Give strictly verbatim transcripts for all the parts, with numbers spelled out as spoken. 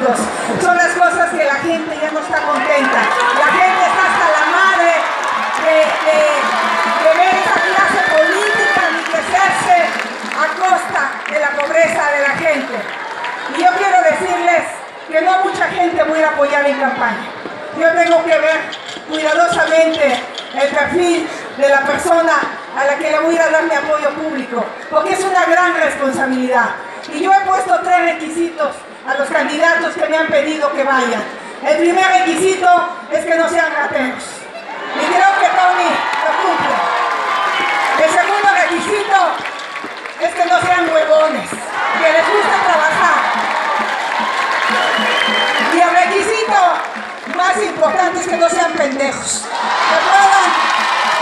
políticos. Son las cosas que la gente ya no está contenta. La gente está hasta la madre de, de, de ver esa clase política enriquecerse a costa de la pobreza de la gente. Y yo quiero decirles que no mucha gente voy a apoyar en campaña. Yo tengo que ver cuidadosamente el perfil de la persona a la que le voy a dar mi apoyo público, porque es una gran responsabilidad. Y yo he puesto tres requisitos a los candidatos que me han pedido que vayan. El primer requisito es que no sean rateros. Y creo que Tony lo cumple. El segundo requisito es que no sean huevones, que les gusta trabajar. Y el requisito más importante es que no sean pendejos. Que puedan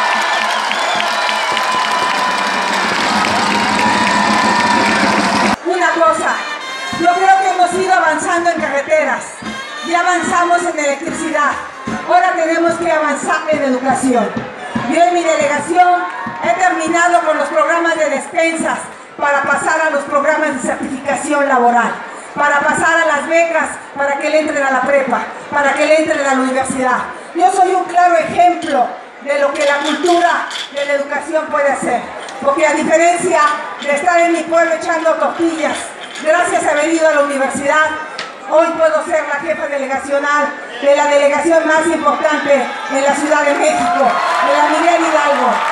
una cosa, yo creo que hemos ido avanzando en carreteras, ya avanzamos en electricidad, ahora tenemos que avanzar en educación. Yo en mi delegación he terminado con los programas de despensas para pasar a los programas de certificación laboral, para pasar a las becas, para que le entren a la prepa, para que le entren a la universidad. Yo soy un claro ejemplo de lo que la cultura de la educación puede hacer, porque a diferencia de estar en mi pueblo echando tortillas, gracias a haber ido a la universidad, hoy puedo ser la jefa delegacional de la delegación más importante en la Ciudad de México, de la Miguel Hidalgo.